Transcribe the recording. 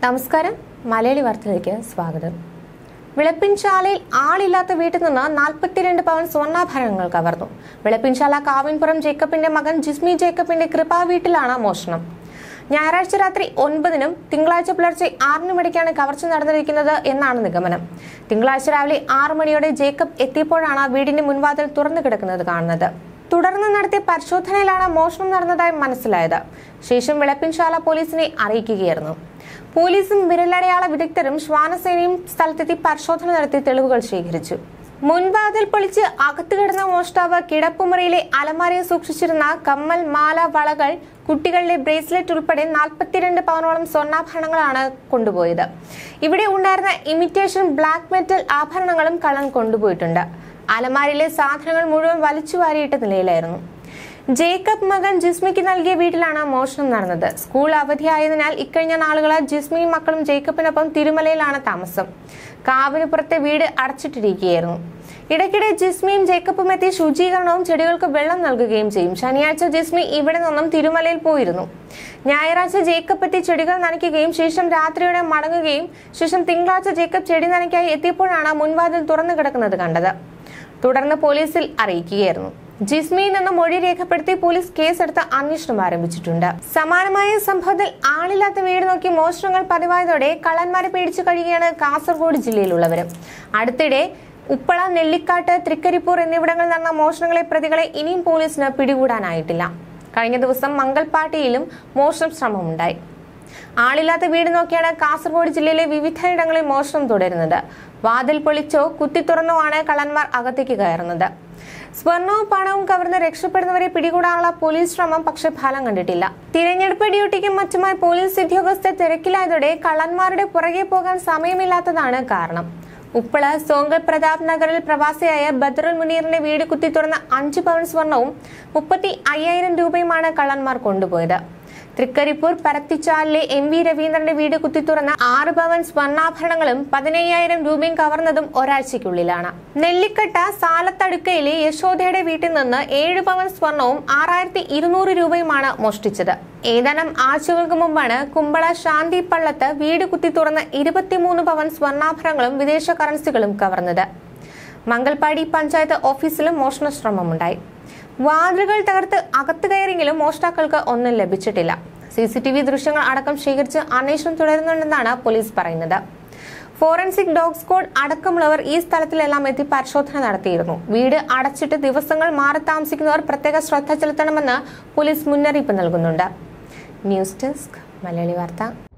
നമസ്കാരം, മലയാളി വാർത്തയിലേക്ക് സ്വാഗതം. വിളപ്പിൻശാലയിൽ ആളില്ലാത്ത വീട്ടിൽ നിന്ന് 42 പവൻ സ്വർണ്ണാഭരണങ്ങൾ കവർന്നു. വിളപ്പിൻശാല കാവിൻപുറം ജേക്കബിന്റെ മകൻ ജിസ്മി ജേക്കബിന്റെ കൃപാ വീട്ടിലാണ് മോഷണം. ഞായറാഴ്ച രാത്രി 9-നും തിങ്കളാഴ്ച പുലർച്ചെ 6-നും ഇടയ്ക്കാണ് കവർച്ച നടന്നിരിക്കുന്നത് എന്നാണ് നിഗമനം. തിങ്കളാഴ്ച രാവിലെ 6 മണിയോടെ ജേക്കബ് എത്തിയപ്പോഴാണ് വീടിന്റെ മുൻവാതിൽ തുറന്നു കിടക്കുന്നത് കാണുന്നത്. തുടർന്ന് നടത്തിയ പരിശോധനയിലാണ് മോഷണം നടന്നതായി മനസ്സിലായത്. ശേഷം വിളപ്പിൻശാല പോലീസിനെ അറിയിക്കുകയായിരുന്നു. പോലീസും വിരലടയാള വിദഗ്ധരും ശ്വാനസേനയും സ്ഥലത്തെത്തി പരിശോധന നടത്തി തെളിവുകൾ ശേഖരിച്ചു. മുൻവാതിൽ പൊളിച്ച് അകത്തു കിടന്ന മോഷ്ടാവ് കിടപ്പുമുറിയിലെ അലമാരയിൽ സൂക്ഷിച്ചിരുന്ന കമ്മൽ, മാല, വളകൾ, കുട്ടികളുടെ ബ്രേസ്ലെറ്റ് ഉൾപ്പെടെ 42 പവനോളം സ്വർണ്ണാഭരണങ്ങളാണ് കൊണ്ടുപോയത്. ഇവിടെ ഉണ്ടായിരുന്ന ഇമിറ്റേഷൻ ബ്ലാക്ക് മെറ്റൽ ആഭരണങ്ങളും കള്ളൻ കൊണ്ടുപോയിട്ടുണ്ട്. അലമാരയിലെ സാധനങ്ങൾ മുഴുവൻ വലിച്ചു വാരിയിട്ട നിലയിലായിരുന്നു. ജേക്കബ് മകൻ ജിസ്മിക്ക് നൽകിയ വീട്ടിലാണ് മോഷണം നടന്നത്. സ്കൂൾ അവധിയായതിനാൽ ഇക്കഴിഞ്ഞ നാളുകളായി ജിസ്മിയും മക്കളും ജേക്കബിനൊപ്പം തിരുമലയിലാണ് താമസം. കാവിന് പുറത്തെ വീട് അടച്ചിട്ടിരിക്കുകയായിരുന്നു. ഇടയ്ക്കിടെ ജിസ്മിയും ജേക്കബും എത്തി ശുചീകരണവും ചെടികൾക്ക് വെള്ളം നൽകുകയും ചെയ്യും. ശനിയാഴ്ച ജിസ്മി ഇവിടെ നിന്നും തിരുമലയിൽ പോയിരുന്നു. ഞായറാഴ്ച ജേക്കബ് എത്തി ചെടികൾ നനയ്ക്കുകയും ശേഷം രാത്രിയോടെ മടങ്ങുകയും ശേഷം തിങ്കളാഴ്ച ജേക്കബ് ചെടി നനയ്ക്കായി എത്തിയപ്പോഴാണ് മുൻവാതിൽ തുറന്നു കിടക്കുന്നത് കണ്ടത്. തുടർന്ന് പോലീസിൽ അറിയിക്കുകയായിരുന്നു. ജിസ്മിയിൽ നിന്ന് മൊഴി രേഖപ്പെടുത്തി പോലീസ് കേസെടുത്ത് അന്വേഷണം ആരംഭിച്ചിട്ടുണ്ട്. സമാനമായ സംഭവത്തിൽ ആളില്ലാത്ത വീട് നോക്കി മോഷണങ്ങൾ പതിവായതോടെ കള്ളന്മാരെ പേടിച്ചു കഴിയുകയാണ് കാസർഗോഡ് ജില്ലയിലുള്ളവരും. അടുത്തിടെ ഉപ്പള, നെല്ലിക്കാട്ട്, തൃക്കരിപ്പൂർ എന്നിവിടങ്ങളിൽ നടന്ന മോഷണങ്ങളെ പ്രതികളെ ഇനിയും പോലീസിന് പിടികൂടാനായിട്ടില്ല. കഴിഞ്ഞ ദിവസം മംഗൽപാട്ടിയിലും മോഷണ ശ്രമമുണ്ടായി. ആളില്ലാത്ത വീട് നോക്കിയാണ് കാസർഗോഡ് ജില്ലയിലെ വിവിധയിടങ്ങളിൽ മോഷണം തുടരുന്നത്. വാതിൽ പൊളിച്ചോ കുത്തി തുറന്നോ ആണ് കള്ളന്മാർ അകത്തേക്ക് കയറുന്നത്. സ്വർണവും പണവും കവർന്ന് രക്ഷപ്പെടുന്നവരെ പിടികൂടാനുള്ള പോലീസ് ശ്രമം പക്ഷെ ഫലം കണ്ടിട്ടില്ല. തിരഞ്ഞെടുപ്പ് ഡ്യൂട്ടിക്കും മറ്റുമായി പോലീസ് ഉദ്യോഗസ്ഥർ തിരക്കിലായതോടെ കള്ളന്മാരുടെ പുറകെ പോകാൻ സമയമില്ലാത്തതാണ് കാരണം. ഉപ്പള സോങ്കൽ പ്രതാപ് നഗറിൽ പ്രവാസിയായ ബദറുൽ മുനീറിന്റെ വീട് കുത്തി തുറന്ന 5 പവൻ സ്വർണവും 35,000 രൂപയുമാണ് കള്ളന്മാർ കൊണ്ടുപോയത്. തൃക്കരിപ്പൂർ പരത്തിച്ചാലിലെ MV രവീന്ദ്രന്റെ വീട് കുത്തി തുറന്ന 6 പവൻ സ്വർണ്ണാഭരണങ്ങളും 15,000 രൂപയും കവർന്നതും ഒരാഴ്ചയ്ക്കുള്ളിലാണ്. നെല്ലിക്കട്ട സാലത്തടുക്കയിലെ യശോദയുടെ വീട്ടിൽ നിന്ന് 7 പവൻ സ്വർണവും 6,200 രൂപയുമാണ് മോഷ്ടിച്ചത്. ഏതാനും ആഴ്ചകൾക്ക് മുമ്പാണ് കുമ്പള ശാന്തി പള്ളത്ത് വീട് കുത്തി തുറന്ന് 23 പവൻ സ്വർണ്ണാഭരണങ്ങളും വിദേശ കറൻസികളും കവർന്നത്. മംഗൽപാടി പഞ്ചായത്ത് ഓഫീസിലും മോഷണ ശ്രമമുണ്ടായി. വാതിലുകൾ തകർത്ത് അകത്ത് കയറിയെങ്കിലും മോഷ്ടാക്കൾക്ക് ഒന്നും ലഭിച്ചിട്ടില്ല. CCTV ദൃശ്യങ്ങൾ അടക്കം ശേഖരിച്ച് അന്വേഷണം തുടരുന്നുണ്ടെന്നാണ് പോലീസ് പറയുന്നത്. ഫോറൻസിക് ഡോഗ് സ്ക്വാഡ് അടക്കമുള്ളവർ ഈ സ്ഥലത്തിലെല്ലാം എത്തി പരിശോധന നടത്തിയിരുന്നു. വീട് അടച്ചിട്ട് ദിവസങ്ങൾ മാറി താമസിക്കുന്നവർ പ്രത്യേക ശ്രദ്ധ ചെലുത്തണമെന്ന് പോലീസ് മുന്നറിയിപ്പ് നൽകുന്നുണ്ട്. ന്യൂസ് ഡെസ്ക്, മലയാളി വാർത്ത.